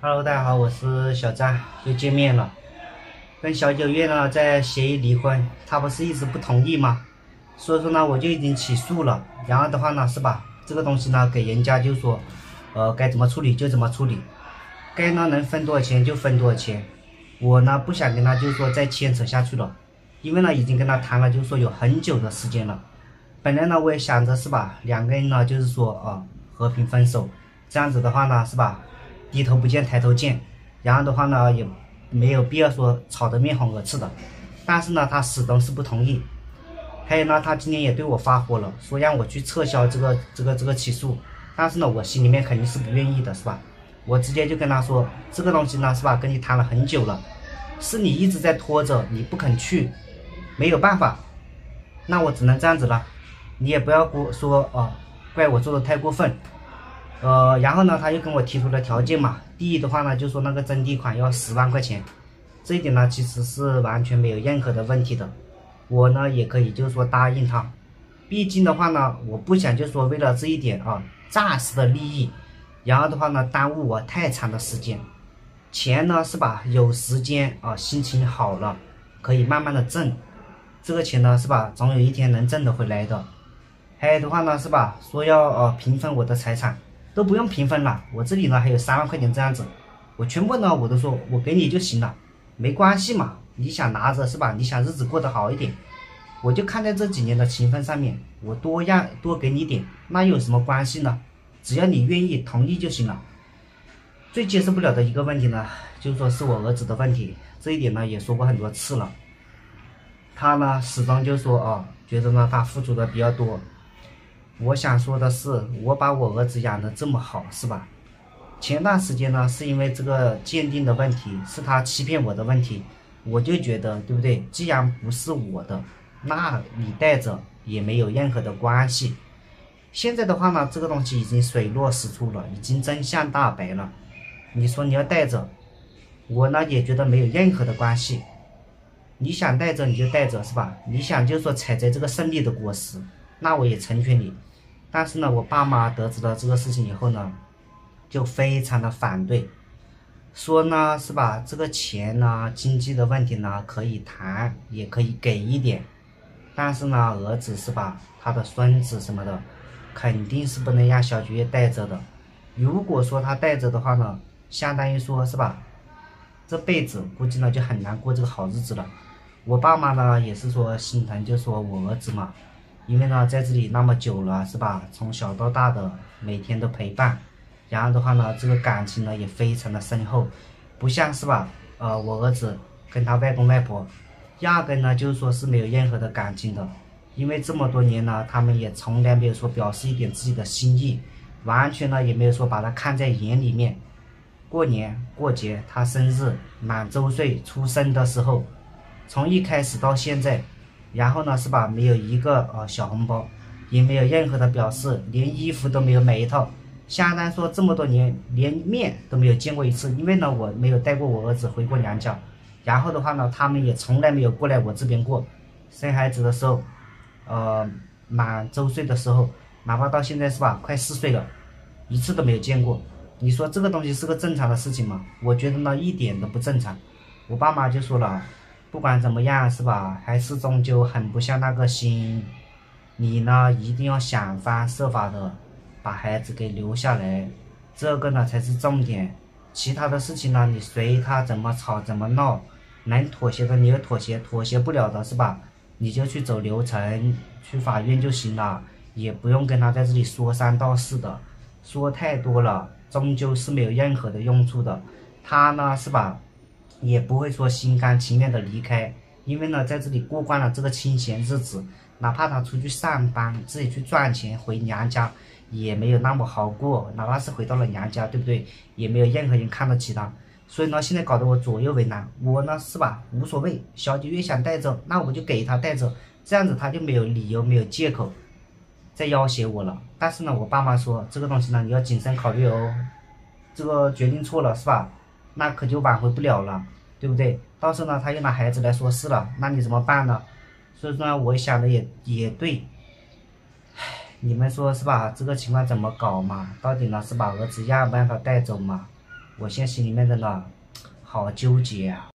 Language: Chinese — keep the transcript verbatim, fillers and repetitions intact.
Hello，大家好，我是小张，又见面了。跟小九月呢在协议离婚，他不是一直不同意吗？所以说呢，我就已经起诉了。然后的话呢，是吧？这个东西呢，给人家就说，呃，该怎么处理就怎么处理，该呢能分多少钱就分多少钱。我呢不想跟他就是说再牵扯下去了，因为呢已经跟他谈了，就是说有很久的时间了。本来呢我也想着是吧，两个人呢就是说啊、呃、和平分手，这样子的话呢是吧？低头不见抬头见，然后的话呢也没有必要说吵得面红耳赤的，但是呢他始终是不同意。还有呢，他今天也对我发火了，说让我去撤销这个这个这个起诉，但是呢我心里面肯定是不愿意的，是吧？我直接就跟他说，这个东西呢是吧，跟你谈了很久了，是你一直在拖着，你不肯去，没有办法，那我只能这样子了，你也不要说哦、呃，怪我做的太过分。呃，然后呢，他又跟我提出了条件嘛。第一的话呢，就说那个征地款要十万块钱，这一点呢，其实是完全没有任何的问题的。我呢，也可以就是说答应他，毕竟的话呢，我不想就说为了这一点啊暂时的利益，然后的话呢，耽误我太长的时间。钱呢是吧？有时间啊，心情好了，可以慢慢的挣，这个钱呢是吧？总有一天能挣得回来的。还有的话呢是吧？说要呃平分我的财产。都不用平分了，我这里呢还有三万块钱这样子，我全部呢我都说我给你就行了，没关系嘛，你想拿着是吧？你想日子过得好一点，我就看在这几年的情分上面，我多让多给你点，那有什么关系呢？只要你愿意同意就行了。最接受不了的一个问题呢，就是说是我儿子的问题，这一点呢也说过很多次了，他呢始终就说哦，觉得呢他付出的比较多。我想说的是，我把我儿子养得这么好，是吧？前段时间呢，是因为这个鉴定的问题，是他欺骗我的问题，我就觉得，对不对？既然不是我的，那你带着也没有任何的关系。现在的话呢，这个东西已经水落石出了，已经真相大白了。你说你要带着，我呢也觉得没有任何的关系。你想带着你就带着，是吧？你想就说采摘这个胜利的果实，那我也成全你。但是呢，我爸妈得知了这个事情以后呢，就非常的反对，说呢是吧，这个钱呢，经济的问题呢可以谈，也可以给一点，但是呢，儿子是吧，他的孙子什么的，肯定是不能让小菊月带着的。如果说他带着的话呢，相当于说是吧，这辈子估计呢就很难过这个好日子了。我爸妈呢也是说心疼，就说我儿子嘛。因为呢，在这里那么久了，是吧？从小到大的每天都陪伴，然后的话呢，这个感情呢也非常的深厚，不像是吧？呃，我儿子跟他外公外婆，压根呢就是说是没有任何的感情的，因为这么多年呢，他们也从来没有说表示一点自己的心意，完全呢也没有说把他看在眼里面。过年过节，他生日满周岁出生的时候，从一开始到现在。然后呢，是吧？没有一个呃小红包，也没有任何的表示，连衣服都没有买一套。相当于说这么多年连面都没有见过一次，因为呢我没有带过我儿子回过娘家，然后的话呢，他们也从来没有过来我这边过。生孩子的时候，呃，满周岁的时候，哪怕到现在是吧，快四岁了，一次都没有见过。你说这个东西是个正常的事情吗？我觉得呢一点都不正常。我爸妈就说了。不管怎么样是吧，还是终究狠不下那个心，你呢一定要想方设法的把孩子给留下来，这个呢才是重点。其他的事情呢，你随他怎么吵怎么闹，能妥协的你就妥协，妥协不了的是吧，你就去走流程，去法院就行了，也不用跟他在这里说三道四的，说太多了，终究是没有任何的用处的。他呢是吧？也不会说心甘情愿的离开，因为呢，在这里过惯了这个清闲日子，哪怕他出去上班，自己去赚钱，回娘家也没有那么好过，哪怕是回到了娘家，对不对？也没有任何人看得起他，所以呢，现在搞得我左右为难。我呢是吧，无所谓，小九月想带着，那我就给他带着，这样子他就没有理由，没有借口再要挟我了。但是呢，我爸妈说这个东西呢，你要谨慎考虑哦，这个决定错了是吧？那可就挽回不了了，对不对？到时候呢，他又拿孩子来说事了，那你怎么办呢？所以说呢，我想的也也对，唉，你们说是吧？这个情况怎么搞嘛？到底呢是把儿子让不让他带走嘛？ 我现在心里面的呢，好纠结啊。